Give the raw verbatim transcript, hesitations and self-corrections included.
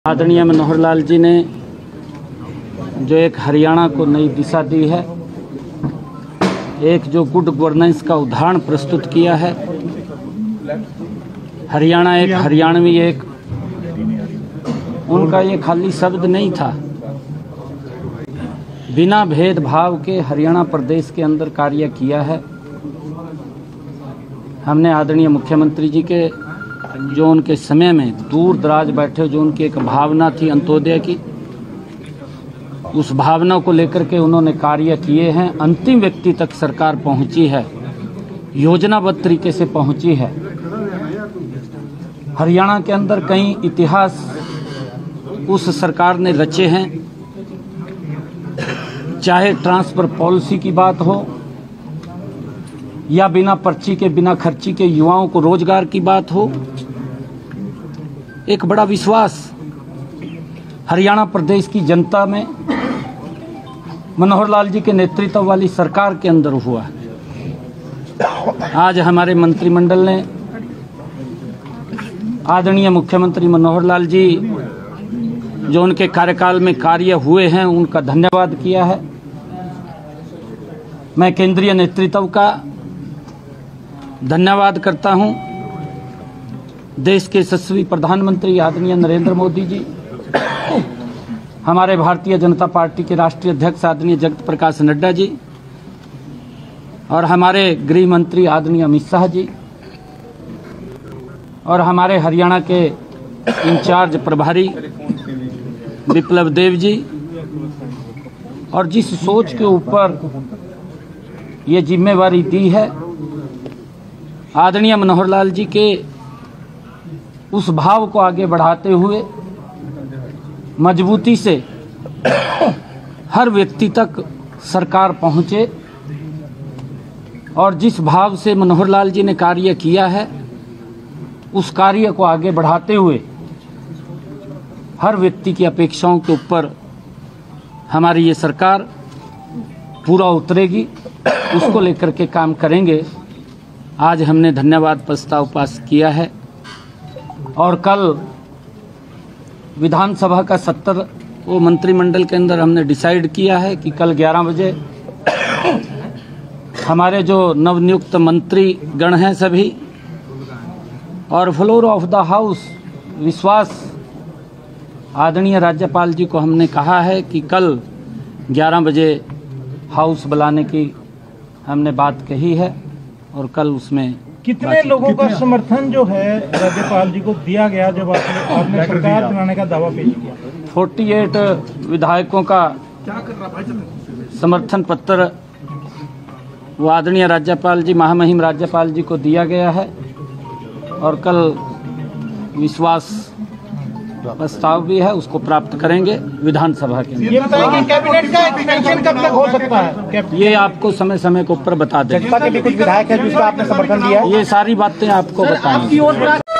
आदरणीय मनोहर लाल जी ने जो एक हरियाणा को नई दिशा दी है, एक जो गुड गवर्नेंस का उदाहरण प्रस्तुत किया है। हरियाणा एक हरियाणवी एक, उनका ये खाली शब्द नहीं था। बिना भेदभाव के हरियाणा प्रदेश के अंदर कार्य किया है। हमने आदरणीय मुख्यमंत्री जी के जो उनके समय में दूर दराज बैठे, जो उनकी एक भावना थी अंत्योदय की, उस भावना को लेकर के उन्होंने कार्य किए हैं। अंतिम व्यक्ति तक सरकार पहुंची है, योजनाबद्ध तरीके से पहुंची है। हरियाणा के अंदर कई इतिहास उस सरकार ने रचे हैं, चाहे ट्रांसफर पॉलिसी की बात हो या बिना पर्ची के बिना खर्ची के युवाओं को रोजगार की बात हो। एक बड़ा विश्वास हरियाणा प्रदेश की जनता में मनोहर लाल जी के नेतृत्व वाली सरकार के अंदर हुआ। आज हमारे मंत्रिमंडल ने आदरणीय मुख्यमंत्री मनोहर लाल जी जो उनके कार्यकाल में कार्य हुए हैं, उनका धन्यवाद किया है। मैं केंद्रीय नेतृत्व का धन्यवाद करता हूं। देश के यशस्वी प्रधानमंत्री आदरणीय नरेंद्र मोदी जी, हमारे भारतीय जनता पार्टी के राष्ट्रीय अध्यक्ष आदरणीय जगत प्रकाश नड्डा जी और हमारे गृह मंत्री आदरणीय अमित शाह जी और हमारे हरियाणा के इंचार्ज प्रभारी विप्लव देव जी, और जिस सोच के ऊपर ये जिम्मेवारी दी है, आदरणीय मनोहर लाल जी के उस भाव को आगे बढ़ाते हुए मजबूती से हर व्यक्ति तक सरकार पहुंचे, और जिस भाव से मनोहर लाल जी ने कार्य किया है, उस कार्य को आगे बढ़ाते हुए हर व्यक्ति की अपेक्षाओं के ऊपर हमारी ये सरकार पूरा उतरेगी, उसको लेकर के काम करेंगे। आज हमने धन्यवाद प्रस्ताव पास किया है और कल विधानसभा का सत्तर वो मंत्रिमंडल के अंदर हमने डिसाइड किया है कि कल ग्यारह बजे हमारे जो नवनियुक्त मंत्री गण हैं सभी, और फ्लोर ऑफ द हाउस विश्वास आदरणीय राज्यपाल जी को हमने कहा है कि कल ग्यारह बजे हाउस बुलाने की हमने बात कही है, और कल उसमें कितने लोगों का समर्थन जो है राज्यपाल जी को दिया गया जब आपने, आपने सरकार बनाने का दावा पेश किया? अड़तालीस विधायकों का समर्थन पत्र वो आदरणीय राज्यपाल जी, महामहिम राज्यपाल जी को दिया गया है, और कल विश्वास प्रस्ताव भी है, उसको प्राप्त करेंगे विधानसभा के अंदर। ये बताइए कैबिनेट का एक्सटेंशन कब तक हो सकता है? ये आपको समय समय के ऊपर बता देंगे। भाजपा के भी कुछ विधायक है जिसका आपने समर्थन दिया, ये सारी बातें आपको बताएंगे।